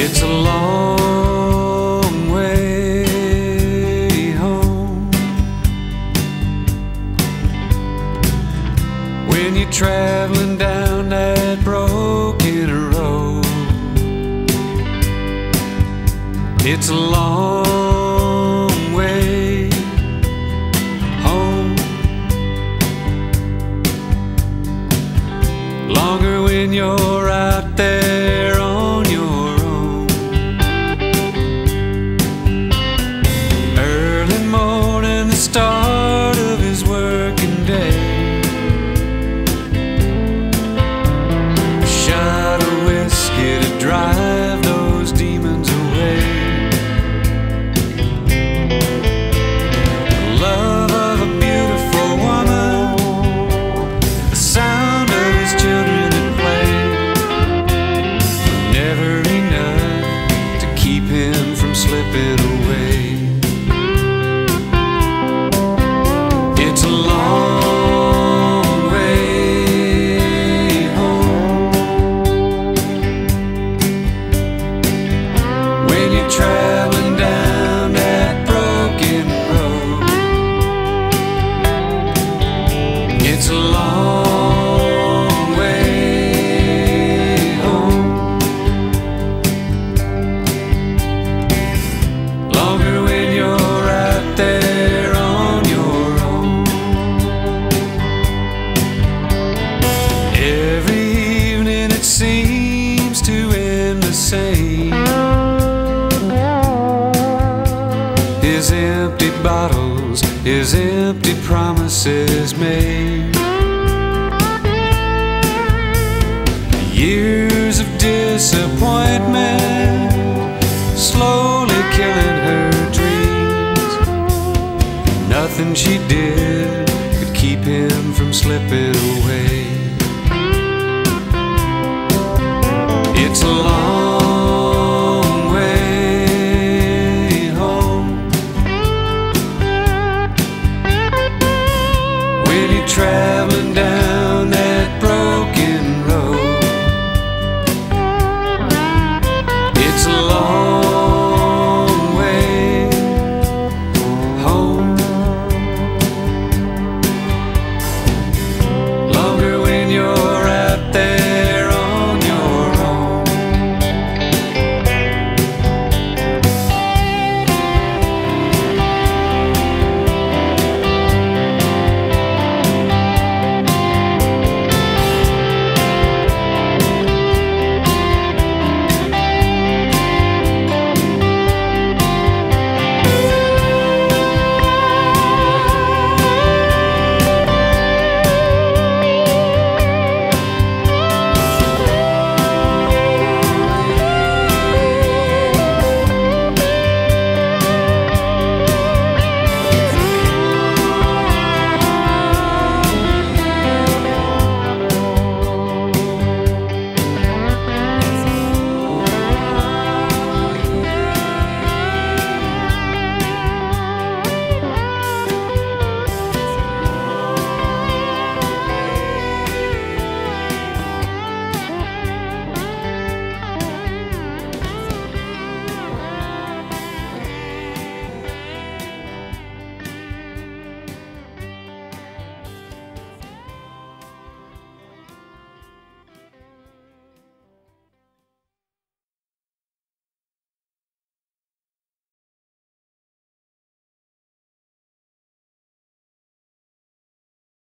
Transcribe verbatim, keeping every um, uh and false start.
It's a long way home when you're traveling down that broken road. It's a long way home, longer when you're out there on your own. Early morning, the start of his working day, a shot of whiskey to drive those demons away. The love of a beautiful woman, the sound of his children at play, were never enough to keep him from slipping away. It's a long way home when you're traveling down that broken road. It's a long way home, longer when you're out there on your own. Every evening it seems to end the same. His empty bottles, his empty promises made, years of disappointment slowly killing her dreams. Nothing she did could keep him from slipping away. It's a long